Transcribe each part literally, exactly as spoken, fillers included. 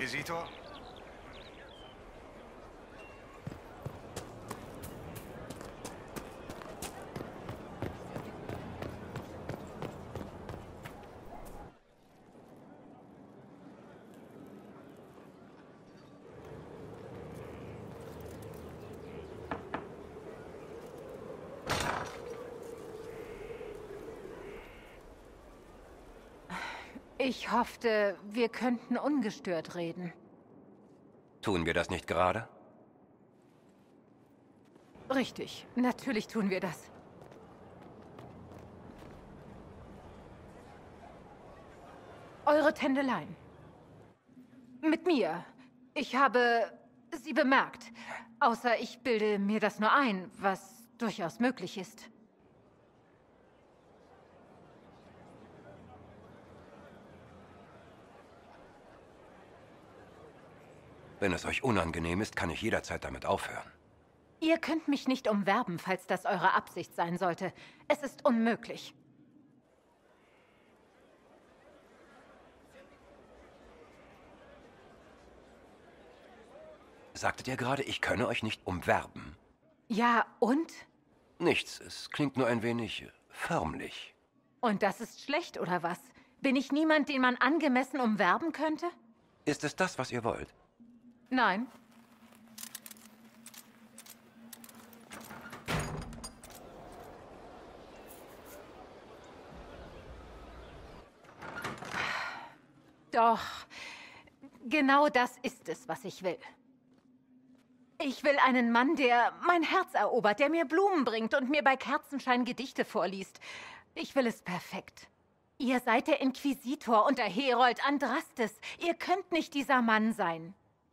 Inquisitor? Ich hoffte, wir könnten ungestört reden. Tun wir das nicht gerade? Richtig, natürlich tun wir das. Eure Tändeleien. Mit mir. Ich habe sie bemerkt. Außer ich bilde mir das nur ein, was durchaus möglich ist. Wenn es euch unangenehm ist, kann ich jederzeit damit aufhören. Ihr könnt mich nicht umwerben, falls das eure Absicht sein sollte. Es ist unmöglich. Sagtet ihr gerade, ich könne euch nicht umwerben? Ja, und? Nichts, es klingt nur ein wenig förmlich. Und das ist schlecht, oder was? Bin ich niemand, den man angemessen umwerben könnte? Ist es das, was ihr wollt? Nein. Doch, genau das ist es, was ich will. Ich will einen Mann, der mein Herz erobert, der mir Blumen bringt und mir bei Kerzenschein Gedichte vorliest. Ich will es perfekt. Ihr seid der Inquisitor und der Herold Andrastes. Ihr könnt nicht dieser Mann sein.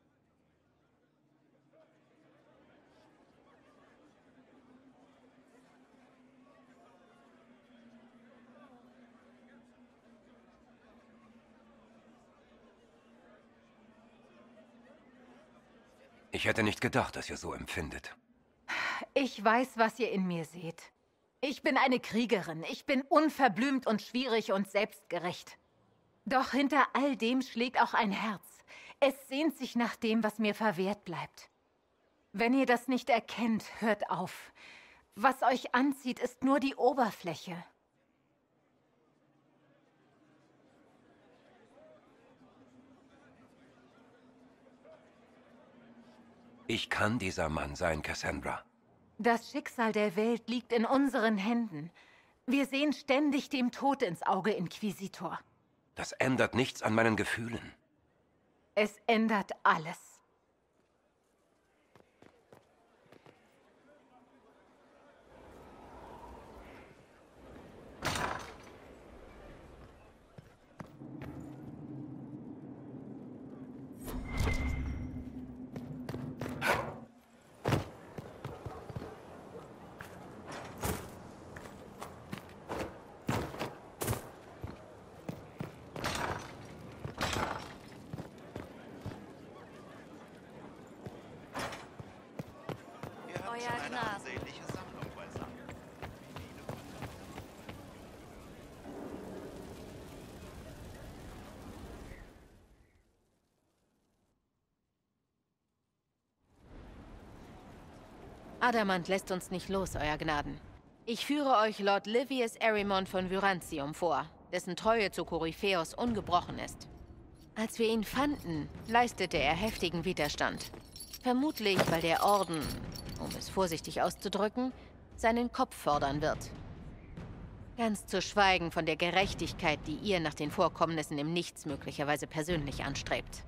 Ich hätte nicht gedacht, dass ihr so empfindet. Ich weiß, was ihr in mir seht. Ich bin eine Kriegerin. Ich bin unverblümt und schwierig und selbstgerecht. Doch hinter all dem schlägt auch ein Herz. Es sehnt sich nach dem, was mir verwehrt bleibt. Wenn ihr das nicht erkennt, hört auf. Was euch anzieht, ist nur die Oberfläche. Ich kann dieser Mann sein, Cassandra. Das Schicksal der Welt liegt in unseren Händen. Wir sehen ständig dem Tod ins Auge, Inquisitor. Das ändert nichts an meinen Gefühlen. Es ändert alles. Adamant lässt uns nicht los, Euer Gnaden. Ich führe euch Lord Livius Erimond von Vyrantium vor, dessen Treue zu Koryphäus ungebrochen ist. Als wir ihn fanden, leistete er heftigen Widerstand. Vermutlich, weil der Orden, um es vorsichtig auszudrücken, seinen Kopf fordern wird. Ganz zu schweigen von der Gerechtigkeit, die ihr nach den Vorkommnissen im Nichts möglicherweise persönlich anstrebt.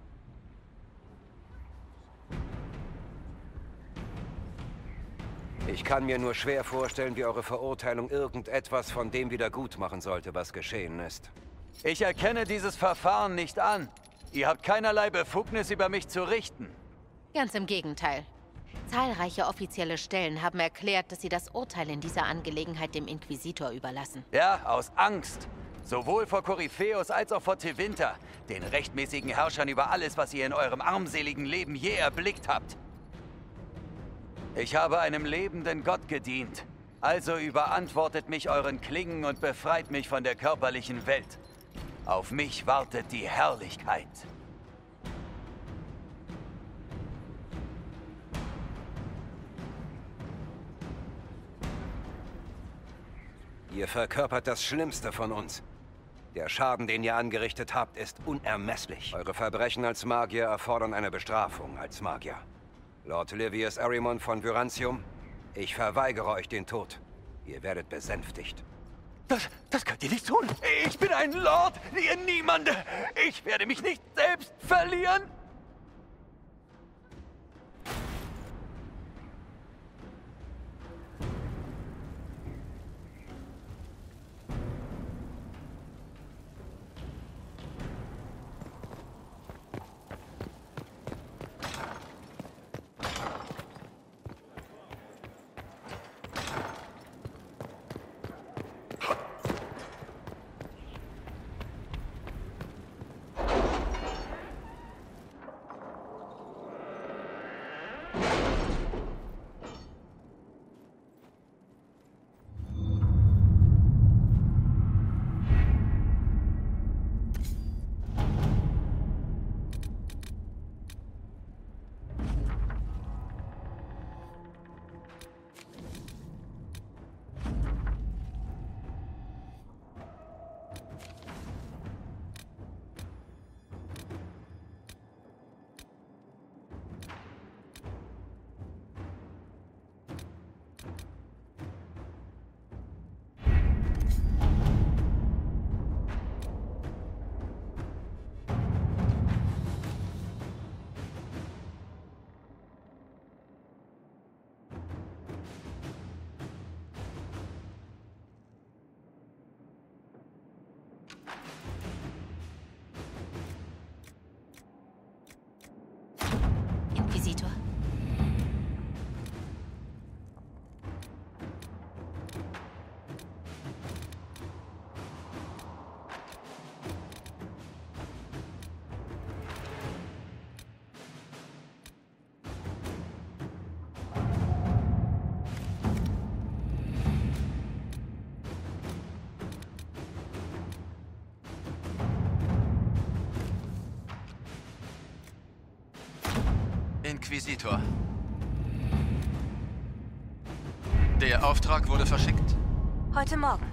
Ich kann mir nur schwer vorstellen, wie eure Verurteilung irgendetwas von dem wieder gut machen sollte, was geschehen ist. Ich erkenne dieses Verfahren nicht an. Ihr habt keinerlei Befugnis, über mich zu richten. Ganz im Gegenteil. Zahlreiche offizielle Stellen haben erklärt, dass sie das Urteil in dieser Angelegenheit dem Inquisitor überlassen. Ja, aus Angst. Sowohl vor Koryphäus als auch vor Tevinter, den rechtmäßigen Herrschern über alles, was ihr in eurem armseligen Leben je erblickt habt. Ich habe einem lebenden Gott gedient. Also überantwortet mich euren Klingen und befreit mich von der körperlichen Welt. Auf mich wartet die Herrlichkeit. Ihr verkörpert das Schlimmste von uns. Der Schaden, den ihr angerichtet habt, ist unermesslich. Eure Verbrechen als Magier erfordern eine Bestrafung als Magier. Lord Livius Arimon von Vyrantium, ich verweigere euch den Tod. Ihr werdet besänftigt. Das, das könnt ihr nicht tun. Ich bin ein Lord, ihr Niemande. Ich werde mich nicht selbst verlieren. Inquisitor? Inquisitor. Der Auftrag wurde verschickt? Heute Morgen.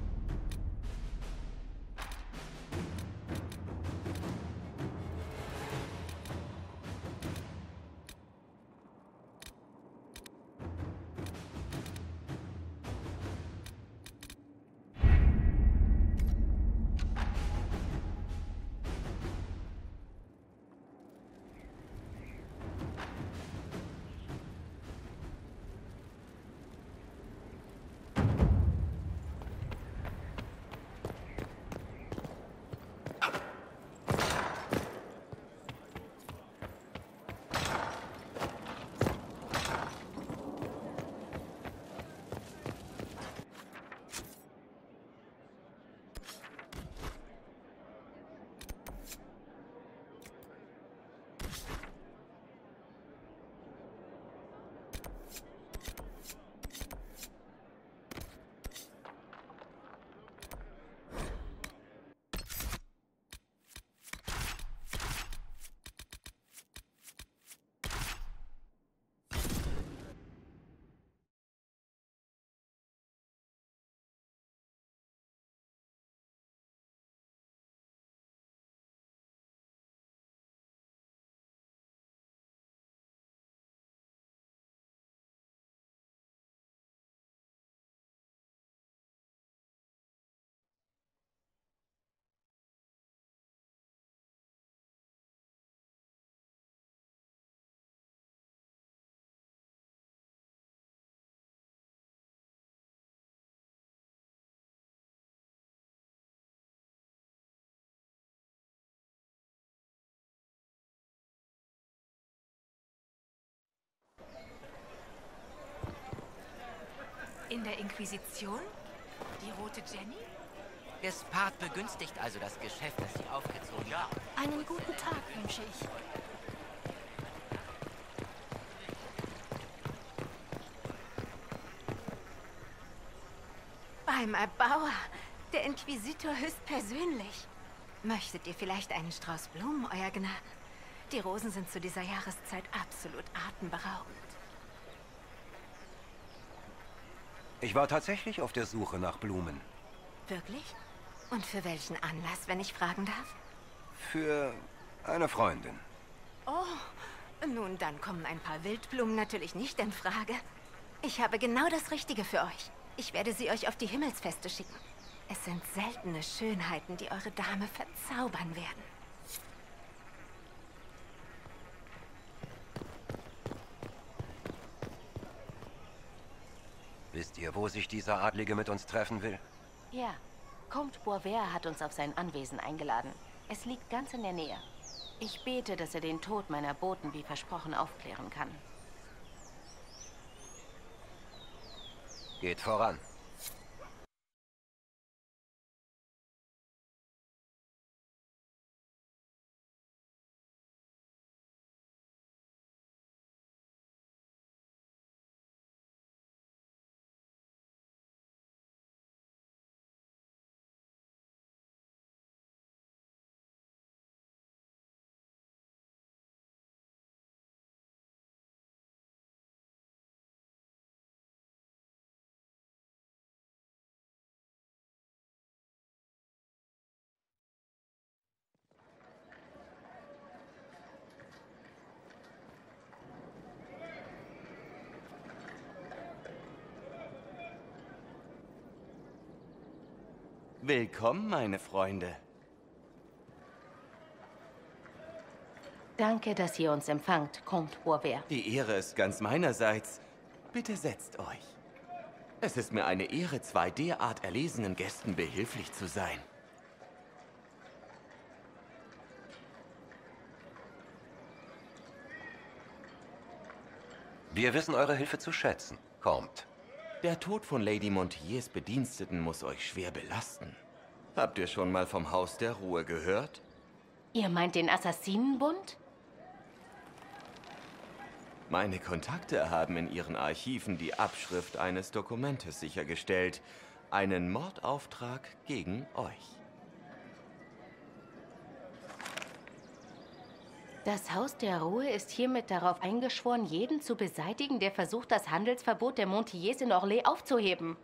In der Inquisition? Die rote Jenny? Gespard begünstigt also das Geschäft, das Sie aufgezogen haben. Einen guten Tag wünsche ich. Beim Erbauer, der Inquisitor höchstpersönlich. Möchtet ihr vielleicht einen Strauß Blumen, Euer Gnaden? Die Rosen sind zu dieser Jahreszeit absolut atemberaubend. Ich war tatsächlich auf der Suche nach Blumen. Wirklich? Und für welchen Anlass, wenn ich fragen darf? Für eine Freundin. Oh, nun dann kommen ein paar Wildblumen natürlich nicht in Frage. Ich habe genau das Richtige für euch. Ich werde sie euch auf die Himmelsfeste schicken. Es sind seltene Schönheiten, die eure Dame verzaubern werden. Wisst ihr, wo sich dieser Adlige mit uns treffen will? Ja, Comte Boisvert hat uns auf sein Anwesen eingeladen. Es liegt ganz in der Nähe. Ich bete, dass er den Tod meiner Boten wie versprochen aufklären kann. Geht voran. Willkommen, meine Freunde. Danke, dass ihr uns empfangt, Comte Boisvert. Die Ehre ist ganz meinerseits. Bitte setzt euch. Es ist mir eine Ehre, zwei derart erlesenen Gästen behilflich zu sein. Wir wissen eure Hilfe zu schätzen. Kommt. Der Tod von Lady Montiers Bediensteten muss euch schwer belasten. Habt ihr schon mal vom Haus der Ruhe gehört? Ihr meint den Assassinenbund? Meine Kontakte haben in ihren Archiven die Abschrift eines Dokumentes sichergestellt. Einen Mordauftrag gegen euch. Das Haus der Ruhe ist hiermit darauf eingeschworen, jeden zu beseitigen, der versucht, das Handelsverbot der Montiers in Orlais aufzuheben.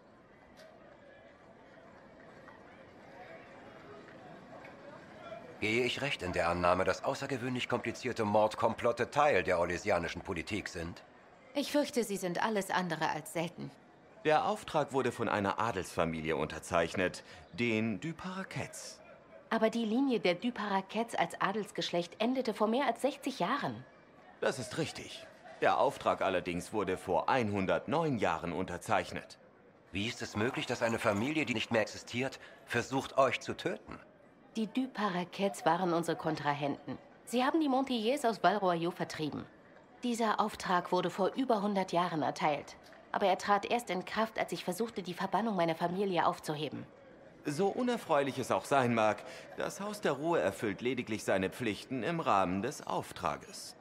Gehe ich recht in der Annahme, dass außergewöhnlich komplizierte Mordkomplotte Teil der orlesianischen Politik sind? Ich fürchte, sie sind alles andere als selten. Der Auftrag wurde von einer Adelsfamilie unterzeichnet, den du Paraquets. Aber die Linie der du Paraquets als Adelsgeschlecht endete vor mehr als sechzig Jahren. Das ist richtig. Der Auftrag allerdings wurde vor hundertneun Jahren unterzeichnet. Wie ist es möglich, dass eine Familie, die nicht mehr existiert, versucht, euch zu töten? Die du Paraquets waren unsere Kontrahenten. Sie haben die Montiers aus Val Royeaux vertrieben. Dieser Auftrag wurde vor über hundert Jahren erteilt. Aber er trat erst in Kraft, als ich versuchte, die Verbannung meiner Familie aufzuheben. So unerfreulich es auch sein mag, das Haus der Ruhe erfüllt lediglich seine Pflichten im Rahmen des Auftrages.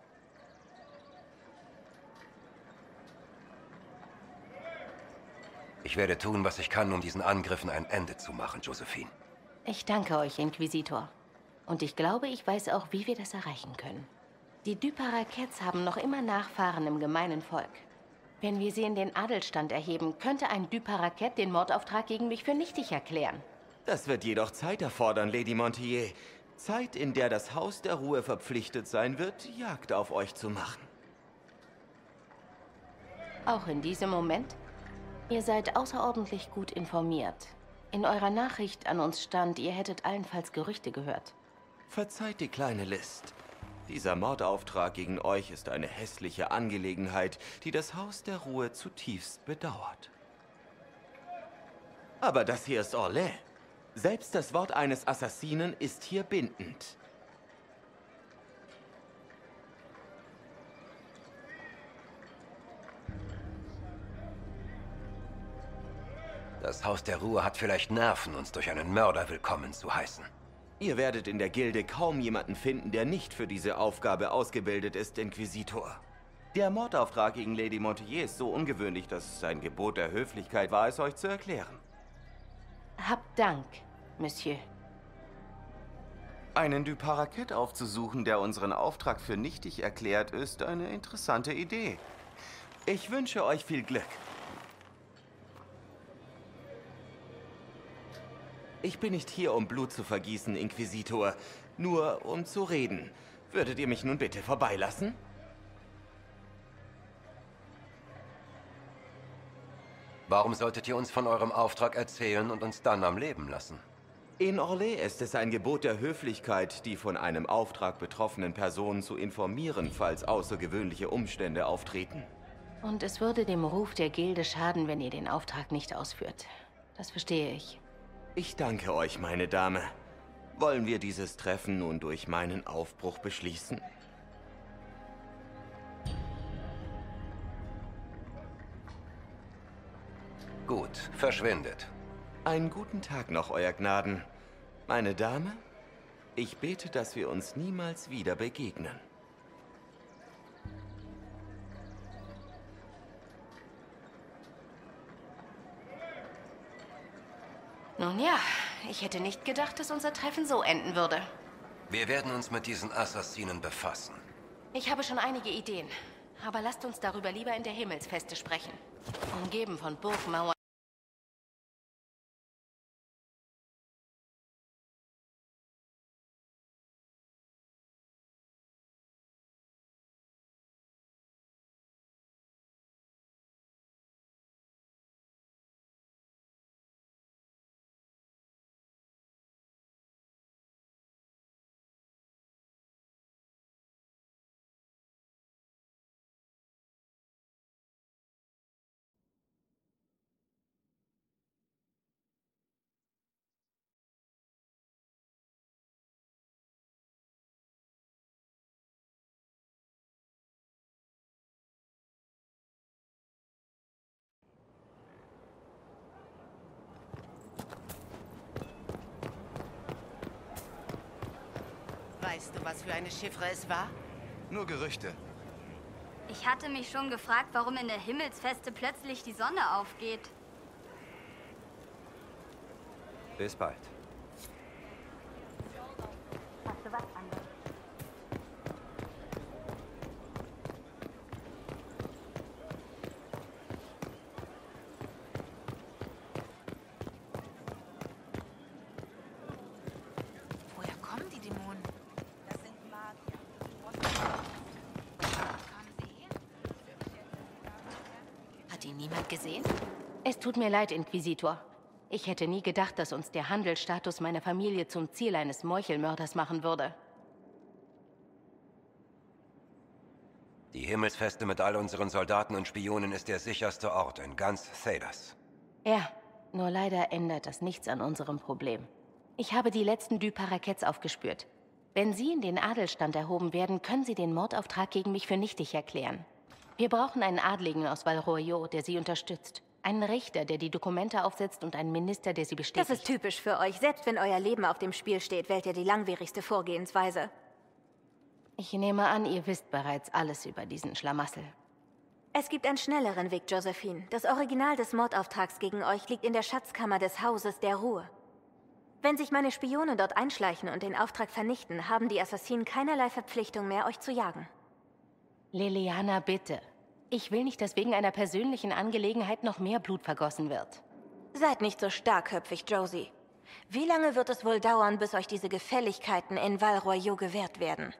Ich werde tun, was ich kann, um diesen Angriffen ein Ende zu machen, Josephine. Ich danke euch, Inquisitor. Und ich glaube, ich weiß auch, wie wir das erreichen können. Die du Paraquets haben noch immer Nachfahren im gemeinen Volk. Wenn wir sie in den Adelsstand erheben, könnte ein du Paraquet den Mordauftrag gegen mich für nichtig erklären. Das wird jedoch Zeit erfordern, Lady Montier. Zeit, in der das Haus der Ruhe verpflichtet sein wird, Jagd auf euch zu machen. Auch in diesem Moment? Ihr seid außerordentlich gut informiert. In eurer Nachricht an uns stand, ihr hättet allenfalls Gerüchte gehört. Verzeiht die kleine List. Dieser Mordauftrag gegen euch ist eine hässliche Angelegenheit, die das Haus der Ruhe zutiefst bedauert. Aber das hier ist Orlais. Selbst das Wort eines Assassinen ist hier bindend. Das Haus der Ruhe hat vielleicht Nerven, uns durch einen Mörder willkommen zu heißen. Ihr werdet in der Gilde kaum jemanden finden, der nicht für diese Aufgabe ausgebildet ist, Inquisitor. Der Mordauftrag gegen Lady Montier ist so ungewöhnlich, dass es ein Gebot der Höflichkeit war, es euch zu erklären. Habt Dank, Monsieur. Einen du Paraquet aufzusuchen, der unseren Auftrag für nichtig erklärt, ist eine interessante Idee. Ich wünsche euch viel Glück. Ich bin nicht hier, um Blut zu vergießen, Inquisitor. Nur um zu reden. Würdet ihr mich nun bitte vorbeilassen? Warum solltet ihr uns von eurem Auftrag erzählen und uns dann am Leben lassen? In Orlais ist es ein Gebot der Höflichkeit, die von einem Auftrag betroffenen Personen zu informieren, falls außergewöhnliche Umstände auftreten. Und es würde dem Ruf der Gilde schaden, wenn ihr den Auftrag nicht ausführt. Das verstehe ich. Ich danke euch, meine Dame. Wollen wir dieses Treffen nun durch meinen Aufbruch beschließen? Gut, verschwindet. Einen guten Tag noch, Euer Gnaden. Meine Dame, ich bete, dass wir uns niemals wieder begegnen. Nun ja, ich hätte nicht gedacht, dass unser Treffen so enden würde. Wir werden uns mit diesen Assassinen befassen. Ich habe schon einige Ideen, aber lasst uns darüber lieber in der Himmelsfeste sprechen. Umgeben von Burgmauern. Weißt du, was für eine Chiffre es war? Nur Gerüchte. Ich hatte mich schon gefragt, warum in der Himmelsfeste plötzlich die Sonne aufgeht. Bis bald. Hast du was anderes? Woher kommen die Dämonen? Das sind Magier. Kamen sie her? Hat ihn niemand gesehen? Es tut mir leid, Inquisitor. Ich hätte nie gedacht, dass uns der Handelsstatus meiner Familie zum Ziel eines Meuchelmörders machen würde. Die Himmelsfeste mit all unseren Soldaten und Spionen ist der sicherste Ort in ganz Thedas. Ja, nur leider ändert das nichts an unserem Problem. Ich habe die letzten Du Paraquets aufgespürt. Wenn Sie in den Adelstand erhoben werden, können Sie den Mordauftrag gegen mich für nichtig erklären. Wir brauchen einen Adligen aus Val Royeaux, der Sie unterstützt. Einen Richter, der die Dokumente aufsetzt und einen Minister, der sie bestätigt. Das ist typisch für euch. Selbst wenn euer Leben auf dem Spiel steht, wählt ihr die langwierigste Vorgehensweise. Ich nehme an, ihr wisst bereits alles über diesen Schlamassel. Es gibt einen schnelleren Weg, Josephine. Das Original des Mordauftrags gegen euch liegt in der Schatzkammer des Hauses der Ruhe. Wenn sich meine Spione dort einschleichen und den Auftrag vernichten, haben die Assassinen keinerlei Verpflichtung mehr, euch zu jagen. Leliana, bitte. Ich will nicht, dass wegen einer persönlichen Angelegenheit noch mehr Blut vergossen wird. Seid nicht so starkköpfig, Josie. Wie lange wird es wohl dauern, bis euch diese Gefälligkeiten in Val Royeaux gewährt werden?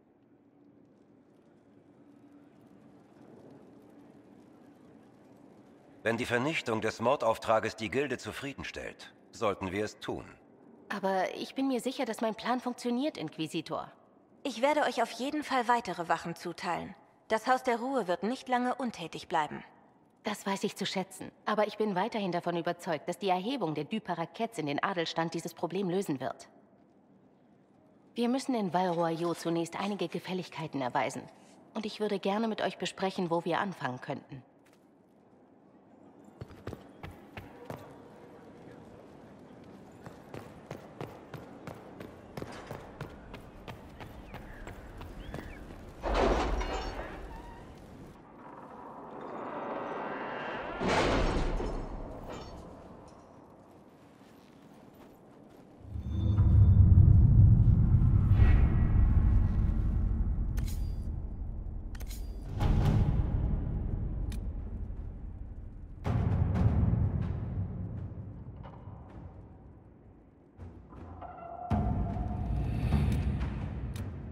Wenn die Vernichtung des Mordauftrages die Gilde zufriedenstellt, sollten wir es tun. Aber ich bin mir sicher, dass mein Plan funktioniert, Inquisitor. Ich werde euch auf jeden Fall weitere Wachen zuteilen. Das Haus der Ruhe wird nicht lange untätig bleiben. Das weiß ich zu schätzen. Aber ich bin weiterhin davon überzeugt, dass die Erhebung der Du Paraquets in den Adelstand dieses Problem lösen wird. Wir müssen in Val Royeaux zunächst einige Gefälligkeiten erweisen. Und ich würde gerne mit euch besprechen, wo wir anfangen könnten.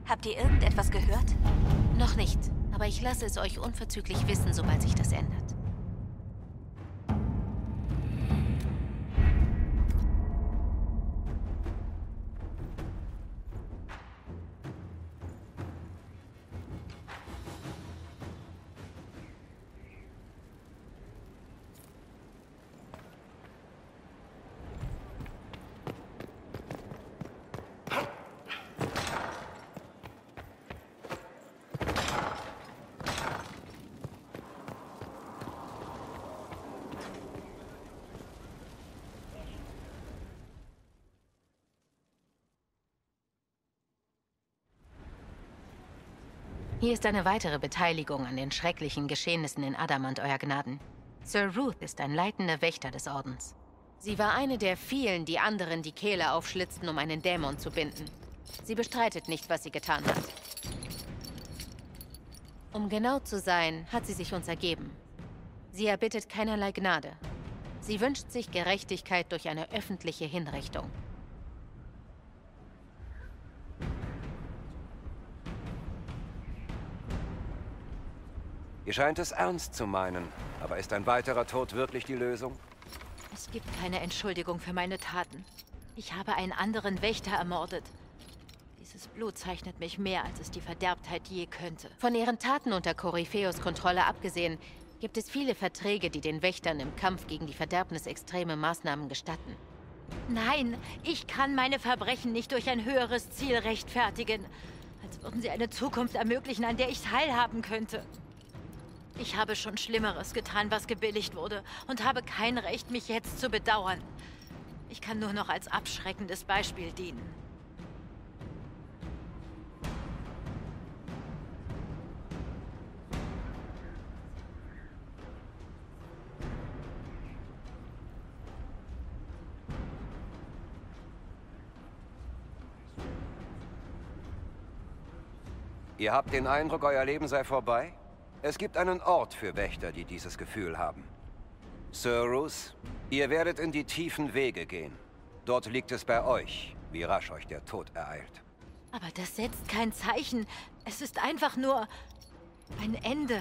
Habt ihr irgendetwas gehört? Noch nicht, aber ich lasse es euch unverzüglich wissen, sobald sich das ändert. Hier ist eine weitere Beteiligung an den schrecklichen Geschehnissen in Adamant, Euer Gnaden. Sir Ruth ist ein leitender Wächter des Ordens. Sie war eine der vielen, die anderen die Kehle aufschlitzten, um einen Dämon zu binden. Sie bestreitet nicht, was sie getan hat. Um genau zu sein, hat sie sich uns ergeben. Sie erbittet keinerlei Gnade. Sie wünscht sich Gerechtigkeit durch eine öffentliche Hinrichtung. Ihr scheint es ernst zu meinen. Aber ist ein weiterer Tod wirklich die Lösung? Es gibt keine Entschuldigung für meine Taten. Ich habe einen anderen Wächter ermordet. Dieses Blut zeichnet mich mehr, als es die Verderbtheit je könnte. Von ihren Taten unter Koryphäus Kontrolle abgesehen, gibt es viele Verträge, die den Wächtern im Kampf gegen die Verderbnis extreme Maßnahmen gestatten. Nein, ich kann meine Verbrechen nicht durch ein höheres Ziel rechtfertigen. Als würden sie eine Zukunft ermöglichen, an der ich teilhaben könnte. Ich habe schon Schlimmeres getan, was gebilligt wurde, und habe kein Recht, mich jetzt zu bedauern. Ich kann nur noch als abschreckendes Beispiel dienen. Ihr habt den Eindruck, euer Leben sei vorbei? Es gibt einen Ort für Wächter, die dieses Gefühl haben. Sir Ruth, ihr werdet in die tiefen Wege gehen. Dort liegt es bei euch, wie rasch euch der Tod ereilt. Aber das setzt kein Zeichen. Es ist einfach nur ein Ende.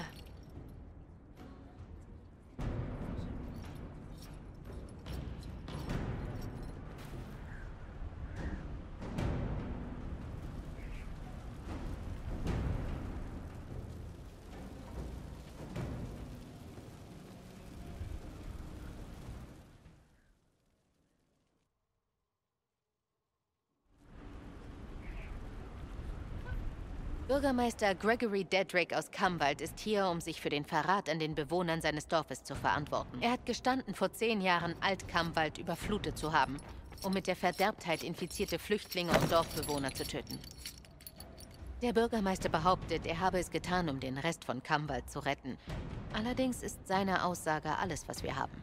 Bürgermeister Gregory Dedrick aus Kamwald ist hier, um sich für den Verrat an den Bewohnern seines Dorfes zu verantworten. Er hat gestanden, vor zehn Jahren Alt-Kamwald überflutet zu haben, um mit der Verderbtheit infizierte Flüchtlinge und Dorfbewohner zu töten. Der Bürgermeister behauptet, er habe es getan, um den Rest von Kamwald zu retten. Allerdings ist seine Aussage alles, was wir haben.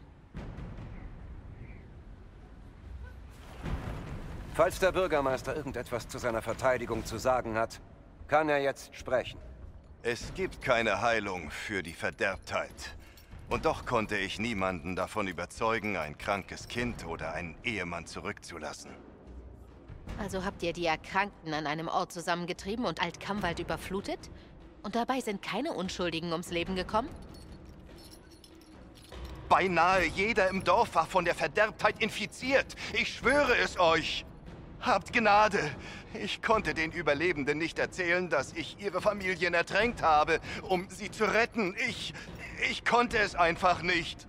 Falls der Bürgermeister irgendetwas zu seiner Verteidigung zu sagen hat, kann er jetzt sprechen. Es gibt keine Heilung für die Verderbtheit. Und doch konnte ich niemanden davon überzeugen, ein krankes Kind oder einen Ehemann zurückzulassen. Also habt ihr die Erkrankten an einem Ort zusammengetrieben und Alt-Kamwald überflutet? Und dabei sind keine Unschuldigen ums Leben gekommen? Beinahe jeder im Dorf war von der Verderbtheit infiziert. Ich schwöre es euch. Habt Gnade. Ich konnte den Überlebenden nicht erzählen, dass ich ihre Familien ertränkt habe, um sie zu retten. Ich... ich konnte es einfach nicht.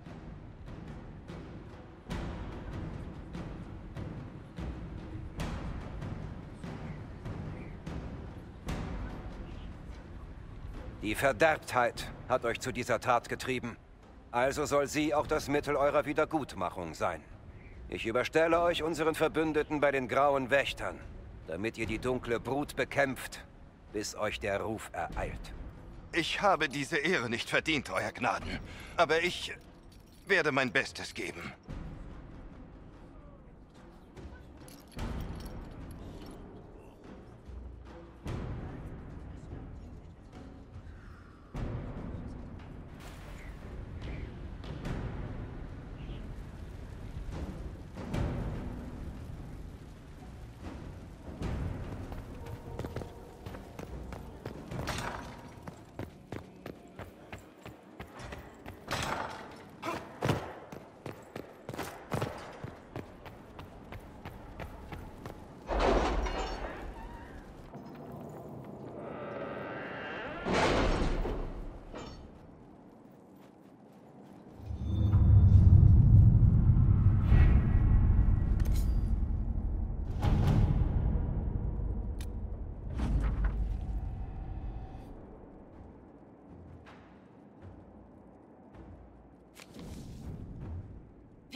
Die Verderbtheit hat euch zu dieser Tat getrieben. Also soll sie auch das Mittel eurer Wiedergutmachung sein. Ich überstelle euch unseren Verbündeten bei den Grauen Wächtern, damit ihr die dunkle Brut bekämpft, bis euch der Ruf ereilt. Ich habe diese Ehre nicht verdient, Euer Gnaden. Aber ich werde mein Bestes geben.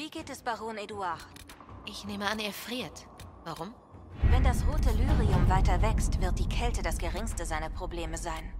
Wie geht es Baron Edouard? Ich nehme an, er friert. Warum? Wenn das rote Lyrium weiter wächst, wird die Kälte das geringste seiner Probleme sein.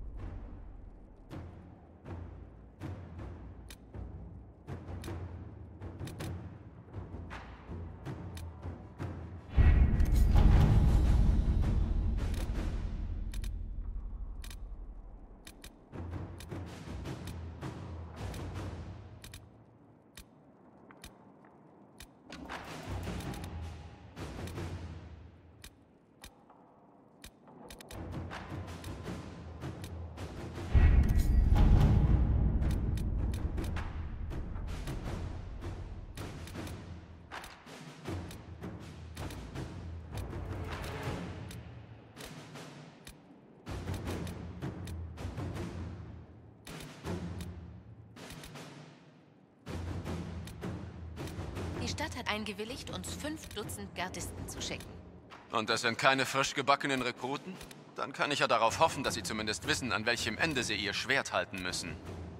Die Stadt hat eingewilligt, uns fünf Dutzend Gardisten zu schicken. Und das sind keine frisch gebackenen Rekruten? Dann kann ich ja darauf hoffen, dass sie zumindest wissen, an welchem Ende sie ihr Schwert halten müssen.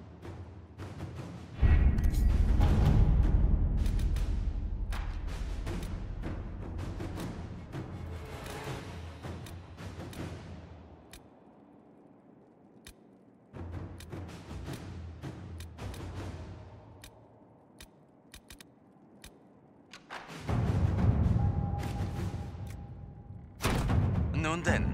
Nun denn.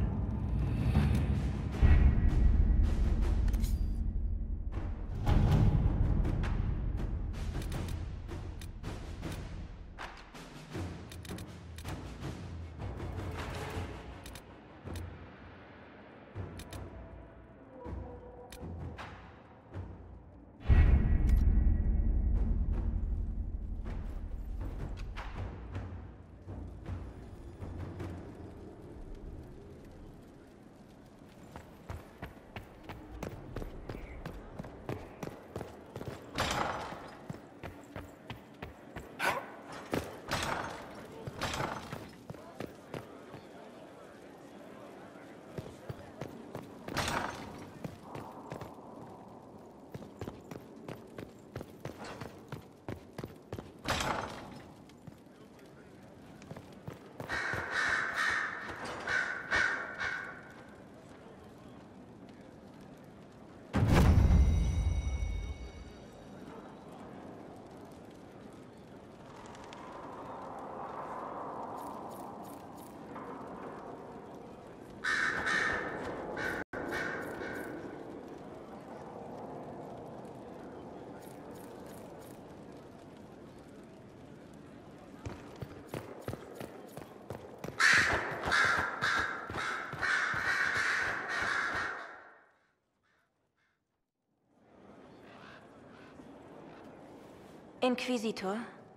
Inquisitor,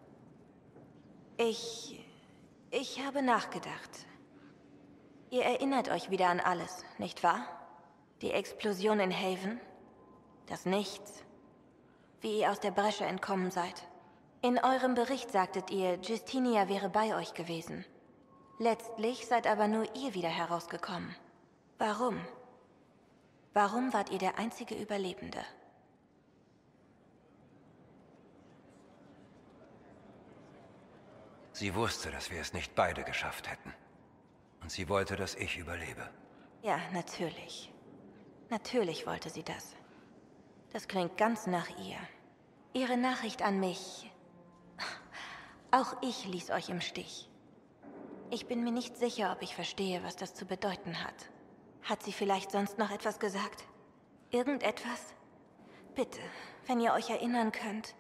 ich... ich habe nachgedacht. Ihr erinnert euch wieder an alles, nicht wahr? Die Explosion in Haven, das Nichts, wie ihr aus der Bresche entkommen seid. In eurem Bericht sagtet ihr, Justinia wäre bei euch gewesen. Letztlich seid aber nur ihr wieder herausgekommen. Warum? Warum wart ihr der einzige Überlebende? Sie wusste, dass wir es nicht beide geschafft hätten. Und sie wollte, dass ich überlebe. Ja, natürlich. Natürlich wollte sie das. Das klingt ganz nach ihr. Ihre Nachricht an mich. Auch ich ließ euch im Stich. Ich bin mir nicht sicher, ob ich verstehe, was das zu bedeuten hat. Hat sie vielleicht sonst noch etwas gesagt? Irgendetwas? Bitte, wenn ihr euch erinnern könnt.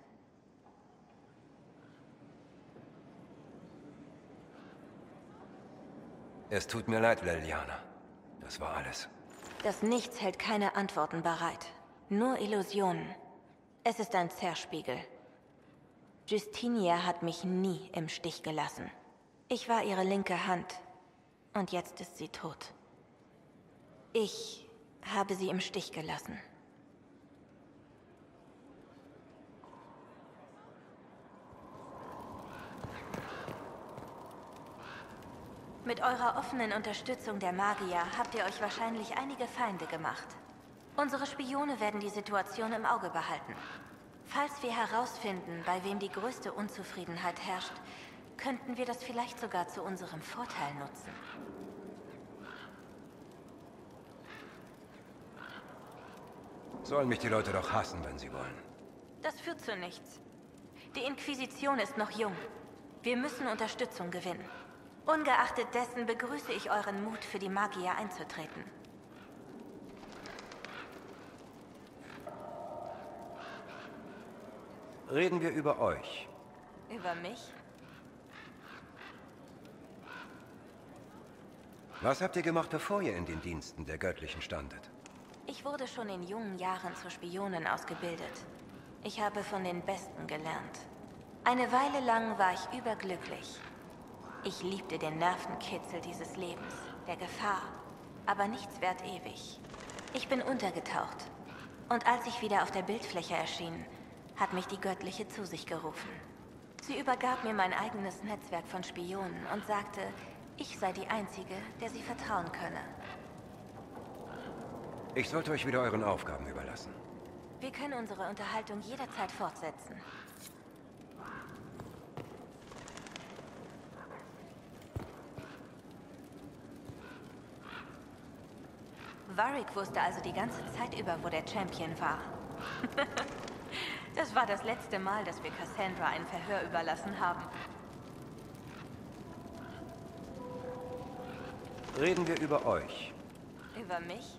Es tut mir leid, Leliana. Das war alles. Das Nichts hält keine Antworten bereit. Nur Illusionen. Es ist ein Zerspiegel. Justinia hat mich nie im Stich gelassen. Ich war ihre linke Hand. Und jetzt ist sie tot. Ich habe sie im Stich gelassen. Mit eurer offenen Unterstützung der Magier habt ihr euch wahrscheinlich einige Feinde gemacht. Unsere Spione werden die Situation im Auge behalten. Falls wir herausfinden, bei wem die größte Unzufriedenheit herrscht, könnten wir das vielleicht sogar zu unserem Vorteil nutzen. Sollen mich die Leute doch hassen, wenn sie wollen. Das führt zu nichts. Die Inquisition ist noch jung. Wir müssen Unterstützung gewinnen. Ungeachtet dessen begrüße ich euren Mut, für die Magier einzutreten. Reden wir über euch. Über mich? Was habt ihr gemacht, bevor ihr in den Diensten der Göttlichen standet? Ich wurde schon in jungen Jahren zur Spionin ausgebildet. Ich habe von den Besten gelernt. Eine Weile lang war ich überglücklich. Ich liebte den Nervenkitzel dieses Lebens, der Gefahr, aber nichts währt ewig. Ich bin untergetaucht. Und als ich wieder auf der Bildfläche erschien, hat mich die Göttliche zu sich gerufen. Sie übergab mir mein eigenes Netzwerk von Spionen und sagte, ich sei die Einzige, der sie vertrauen könne. Ich sollte euch wieder euren Aufgaben überlassen. Wir können unsere Unterhaltung jederzeit fortsetzen. Varric wusste also die ganze Zeit über, wo der Champion war. Das war das letzte Mal, dass wir Cassandra ein Verhör überlassen haben. Reden wir über euch. Über mich?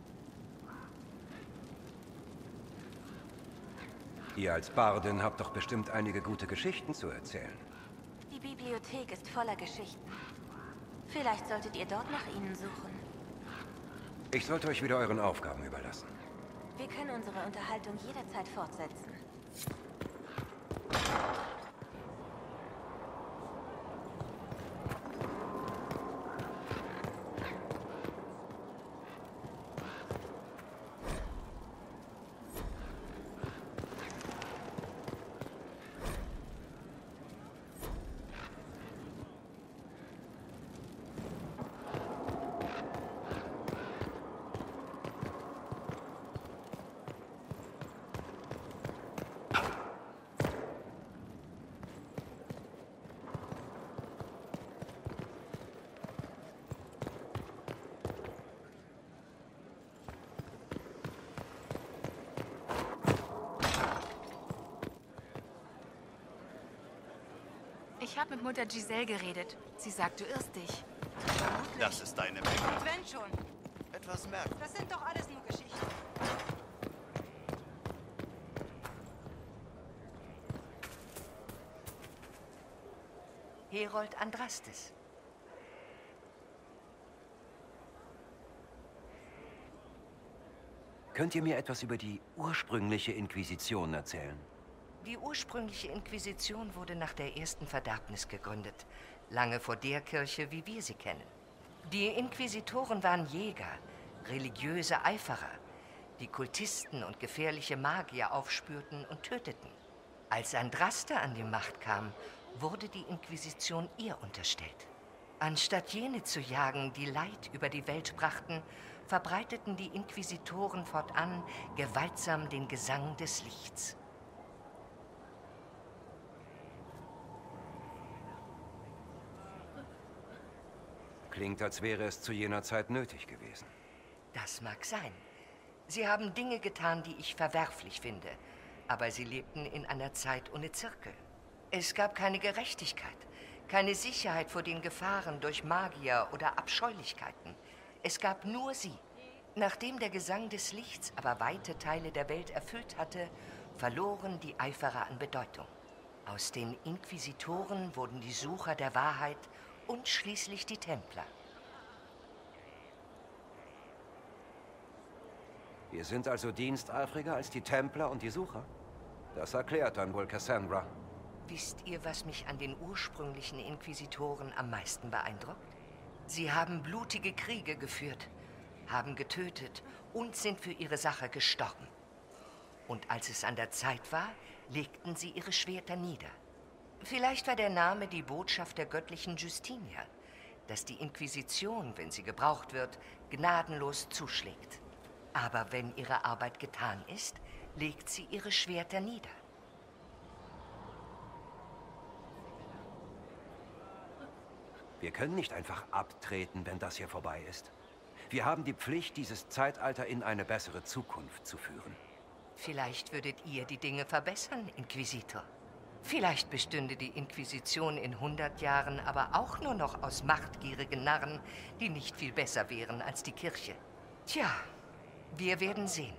Ihr als Bardin habt doch bestimmt einige gute Geschichten zu erzählen. Die Bibliothek ist voller Geschichten. Vielleicht solltet ihr dort nach ihnen suchen. Ich sollte euch wieder euren Aufgaben überlassen. Wir können unsere Unterhaltung jederzeit fortsetzen. Ich habe mit Mutter Giselle geredet. Sie sagt, du irrst dich. Das ist deine Menge. Wenn schon. Etwas merken. Das sind doch alles nur Geschichten. Herold Andrastes. Könnt ihr mir etwas über die ursprüngliche Inquisition erzählen? Die ursprüngliche Inquisition wurde nach der ersten Verderbnis gegründet. Lange vor der Kirche, wie wir sie kennen. Die Inquisitoren waren Jäger, religiöse Eiferer, die Kultisten und gefährliche Magier aufspürten und töteten. Als Andraste an die Macht kam, wurde die Inquisition ihr unterstellt. Anstatt jene zu jagen, die Leid über die Welt brachten, verbreiteten die Inquisitoren fortan gewaltsam den Gesang des Lichts. Klingt, als wäre es zu jener Zeit nötig gewesen. Das mag sein. Sie haben Dinge getan, die ich verwerflich finde. Aber sie lebten in einer Zeit ohne Zirkel. Es gab keine Gerechtigkeit, keine Sicherheit vor den Gefahren durch Magier oder Abscheulichkeiten. Es gab nur sie. Nachdem der Gesang des Lichts aber weite Teile der Welt erfüllt hatte, verloren die Eiferer an Bedeutung. Aus den Inquisitoren wurden die Sucher der Wahrheit und schließlich die Templer. Wir sind also diensteifriger als die Templer und die Sucher? Das erklärt dann wohl Cassandra. Wisst ihr, was mich an den ursprünglichen Inquisitoren am meisten beeindruckt? Sie haben blutige Kriege geführt, haben getötet und sind für ihre Sache gestorben. Und als es an der Zeit war, legten sie ihre Schwerter nieder. Vielleicht war der Name die Botschaft der göttlichen Justinia, dass die Inquisition, wenn sie gebraucht wird, gnadenlos zuschlägt. Aber wenn ihre Arbeit getan ist, legt sie ihre Schwerter nieder. Wir können nicht einfach abtreten, wenn das hier vorbei ist. Wir haben die Pflicht, dieses Zeitalter in eine bessere Zukunft zu führen. Vielleicht würdet ihr die Dinge verbessern, Inquisitor. Vielleicht bestünde die Inquisition in hundert Jahren aber auch nur noch aus machtgierigen Narren, die nicht viel besser wären als die Kirche. Tja, wir werden sehen.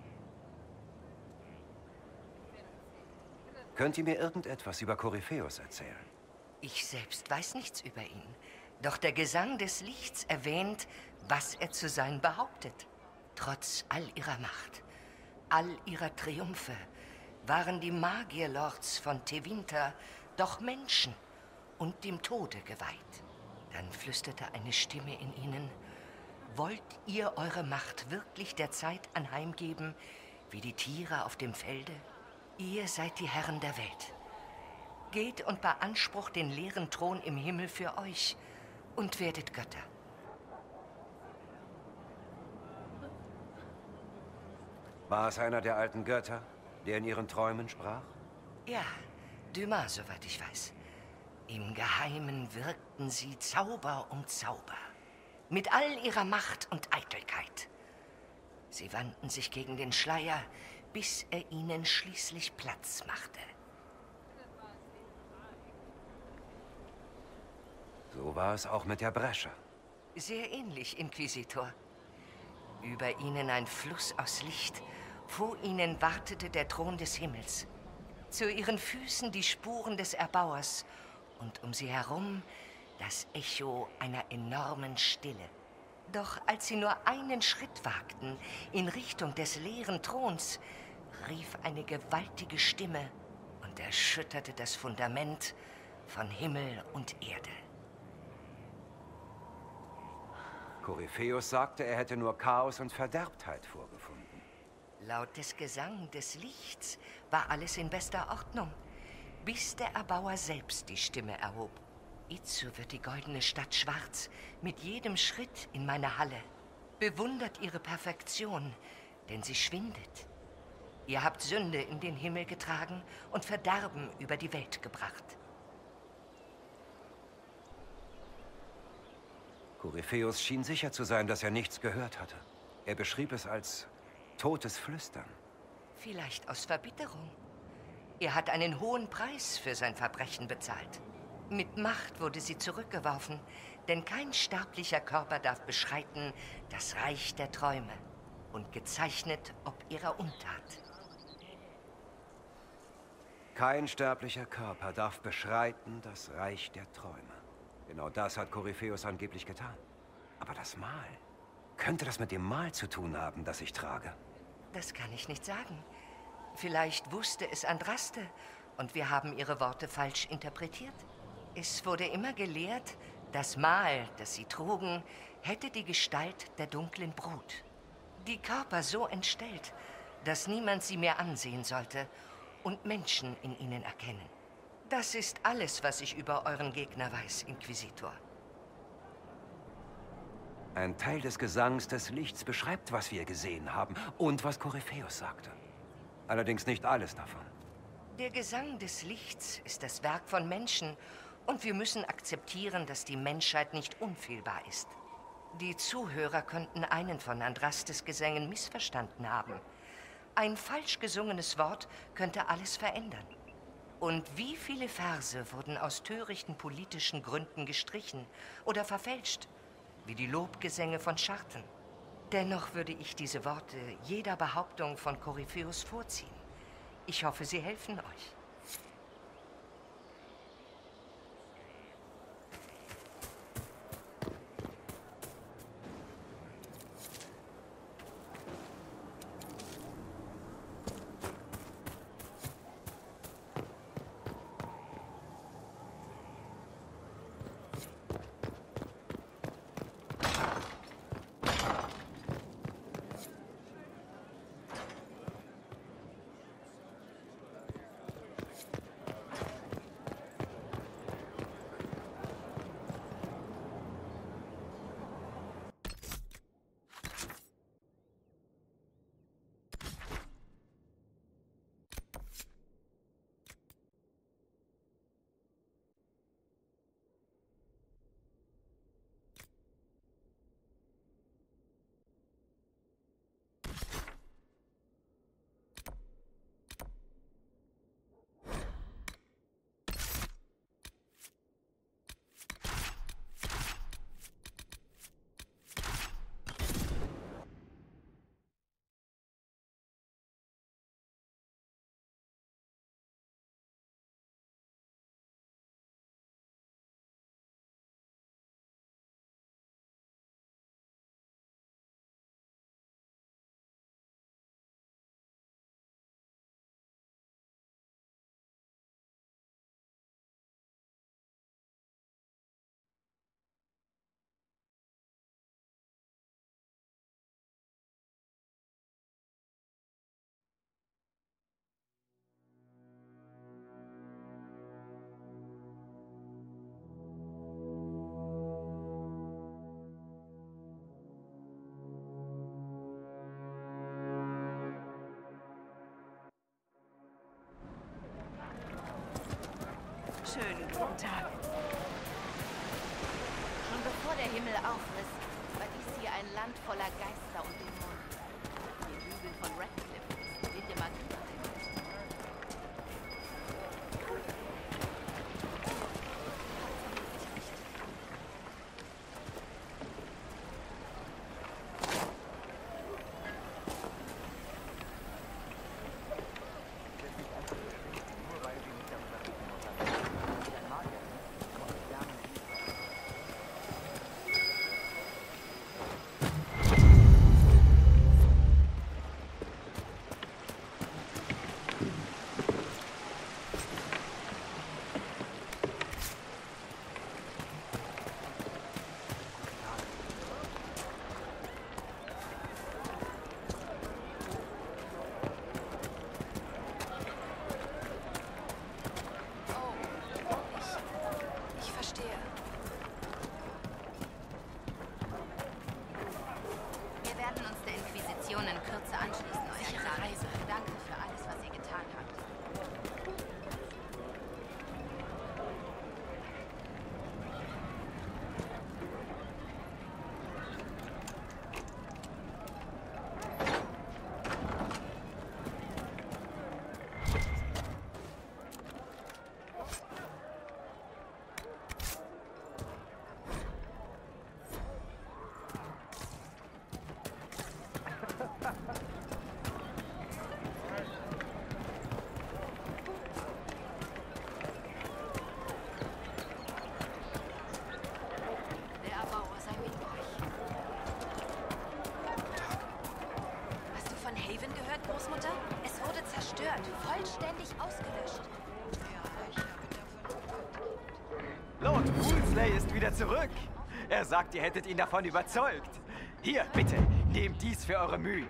Könnt ihr mir irgendetwas über Koryphäus erzählen? Ich selbst weiß nichts über ihn. Doch der Gesang des Lichts erwähnt, was er zu sein behauptet. Trotz all ihrer Macht, all ihrer Triumphe, waren die Magierlords von Tevinter doch Menschen und dem Tode geweiht. Dann flüsterte eine Stimme in ihnen: Wollt ihr eure Macht wirklich der Zeit anheimgeben, wie die Tiere auf dem Felde? Ihr seid die Herren der Welt. Geht und beansprucht den leeren Thron im Himmel für euch und werdet Götter. War es einer der alten Götter, der in ihren Träumen sprach? Ja, Dumas, soweit ich weiß. Im Geheimen wirkten sie Zauber um Zauber. Mit all ihrer Macht und Eitelkeit. Sie wandten sich gegen den Schleier, bis er ihnen schließlich Platz machte. So war es auch mit der Bresche. Sehr ähnlich, Inquisitor. Über ihnen ein Fluss aus Licht. Vor ihnen wartete der Thron des Himmels. Zu ihren Füßen die Spuren des Erbauers. Und um sie herum das Echo einer enormen Stille. Doch als sie nur einen Schritt wagten in Richtung des leeren Throns, rief eine gewaltige Stimme und erschütterte das Fundament von Himmel und Erde. Koryphäus sagte, er hätte nur Chaos und Verderbtheit vorgefunden. Laut des Gesang des Lichts war alles in bester Ordnung, bis der Erbauer selbst die Stimme erhob. Itzu wird die goldene Stadt schwarz, mit jedem Schritt in meine Halle. Bewundert ihre Perfektion, denn sie schwindet. Ihr habt Sünde in den Himmel getragen und Verderben über die Welt gebracht. Koryphäus schien sicher zu sein, dass er nichts gehört hatte. Er beschrieb es als totes Flüstern. Vielleicht aus Verbitterung. Er hat einen hohen Preis für sein Verbrechen bezahlt. Mit Macht wurde sie zurückgeworfen, denn kein sterblicher Körper darf beschreiten das Reich der Träume und gezeichnet ob ihrer Untat. Kein sterblicher Körper darf beschreiten das Reich der Träume. Genau das hat Koryphäus angeblich getan. Aber das Mal, könnte das mit dem Mal zu tun haben, das ich trage? Das kann ich nicht sagen. Vielleicht wusste es Andraste und wir haben ihre Worte falsch interpretiert. Es wurde immer gelehrt, das Mal, das sie trugen, hätte die Gestalt der dunklen Brut. Die Körper so entstellt, dass niemand sie mehr ansehen sollte und Menschen in ihnen erkennen. Das ist alles, was ich über euren Gegner weiß, Inquisitor. Ein Teil des Gesangs des Lichts beschreibt, was wir gesehen haben und was Koryphäus sagte. Allerdings nicht alles davon. Der Gesang des Lichts ist das Werk von Menschen und wir müssen akzeptieren, dass die Menschheit nicht unfehlbar ist. Die Zuhörer könnten einen von Andrastes Gesängen missverstanden haben. Ein falsch gesungenes Wort könnte alles verändern. Und wie viele Verse wurden aus törichten politischen Gründen gestrichen oder verfälscht, wie die Lobgesänge von Scharten. Dennoch würde ich diese Worte jeder Behauptung von Koryphäus vorziehen. Ich hoffe, sie helfen euch. Guten Tag. Schon bevor der Himmel aufriss, war dies hier ein Land voller Geister und Dämonen. Die Hügel von Radcliffe, seht ihr mal drüber. Vollständig ausgelöscht. Lord Woolsley ist wieder zurück. Er sagt, ihr hättet ihn davon überzeugt. Hier, bitte, nehmt dies für eure Mühen.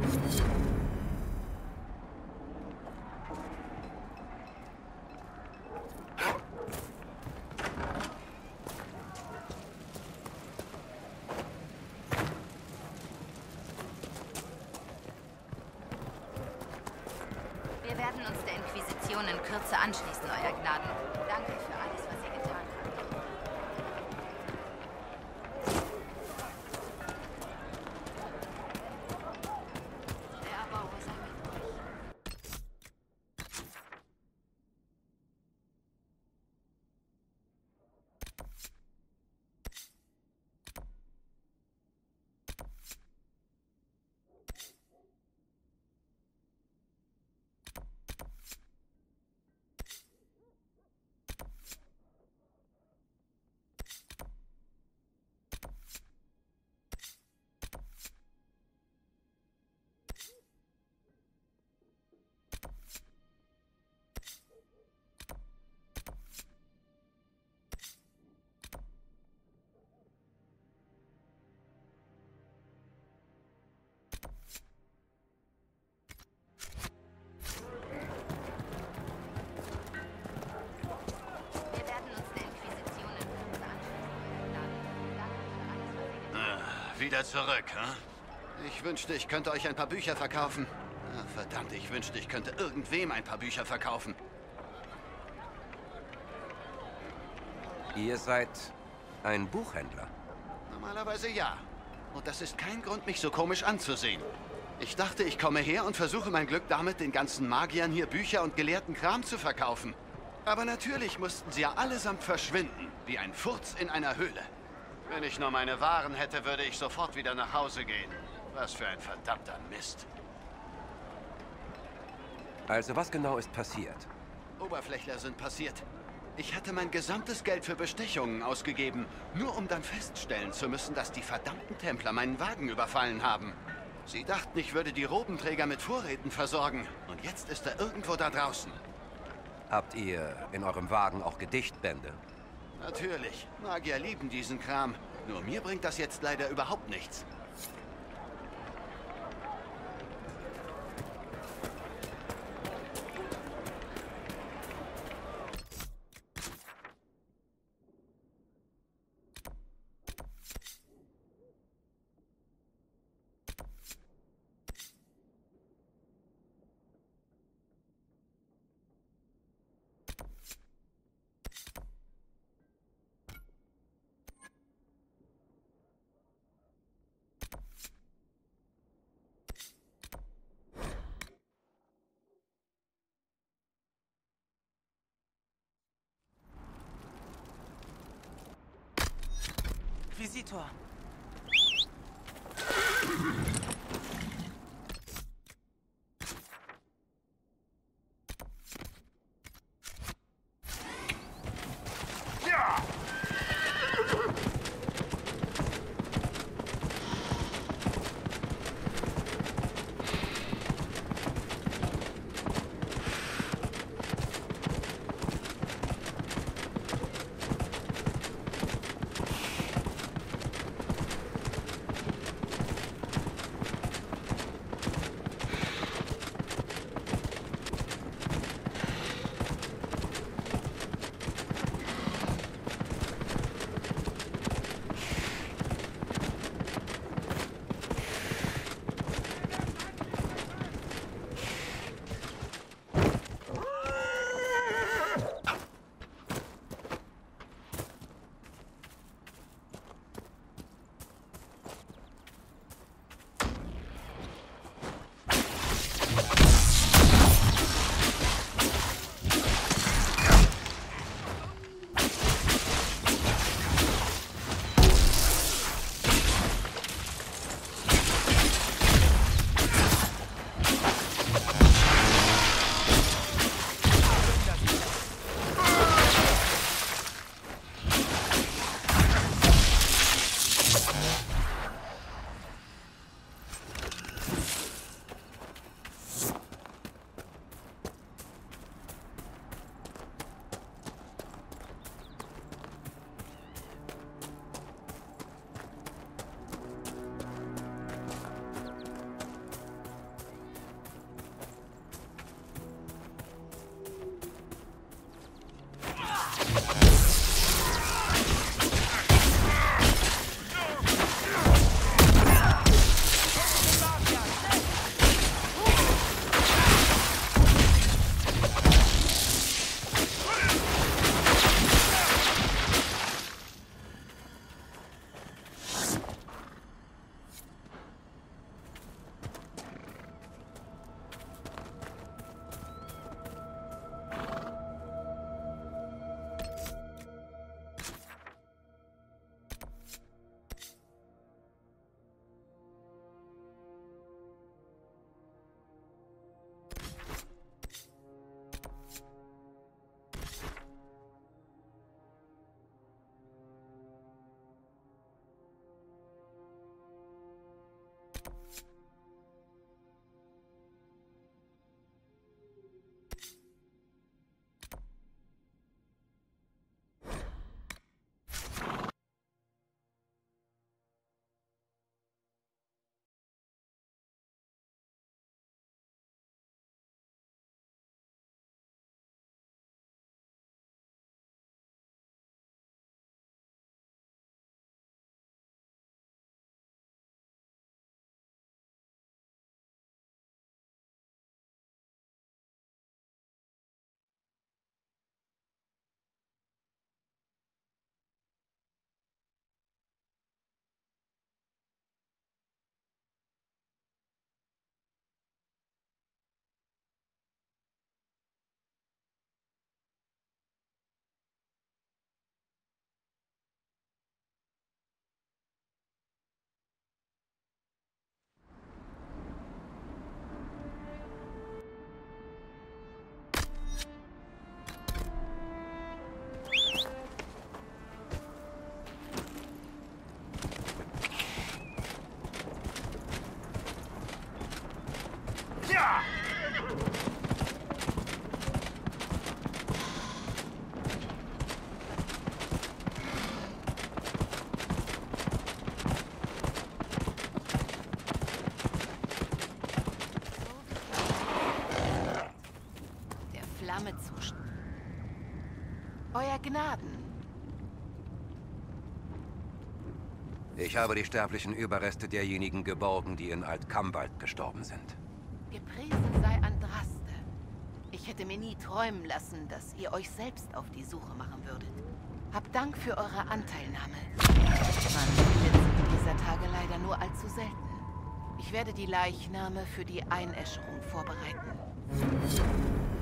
Wir werden uns der Inquisition in Kürze anschließen, Euer Gnaden. Danke für alles, was ihr getan habt. Der Erbauer sei mit euch. Wieder zurück, hm? Ich wünschte, ich könnte euch ein paar Bücher verkaufen. Ah, verdammt, ich wünschte, ich könnte irgendwem ein paar Bücher verkaufen. Ihr seid ein Buchhändler? Normalerweise ja. Und das ist kein Grund, mich so komisch anzusehen. Ich dachte, ich komme her und versuche mein Glück damit, den ganzen Magiern hier Bücher und gelehrten Kram zu verkaufen. Aber natürlich mussten sie ja allesamt verschwinden, wie ein Furz in einer Höhle. Wenn ich nur meine Waren hätte, würde ich sofort wieder nach Hause gehen. Was für ein verdammter Mist. Also was genau ist passiert? Oberflächler sind passiert. Ich hatte mein gesamtes Geld für Bestechungen ausgegeben, nur um dann feststellen zu müssen, dass die verdammten Templer meinen Wagen überfallen haben. Sie dachten, ich würde die Robenträger mit Vorräten versorgen. Und jetzt ist er irgendwo da draußen. Habt ihr in eurem Wagen auch Gedichtbände? Natürlich. Magier lieben diesen Kram. Nur mir bringt das jetzt leider überhaupt nichts. Inquisitor. Euer Gnaden. Ich habe die sterblichen Überreste derjenigen geborgen, die in Alt-Kambald gestorben sind. Gepriesen sei Andraste. Ich hätte mir nie träumen lassen, dass ihr euch selbst auf die Suche machen würdet. Habt Dank für eure Anteilnahme. Man findet sie dieser Tage leider nur allzu selten. Ich werde die Leichname für die Einäscherung vorbereiten.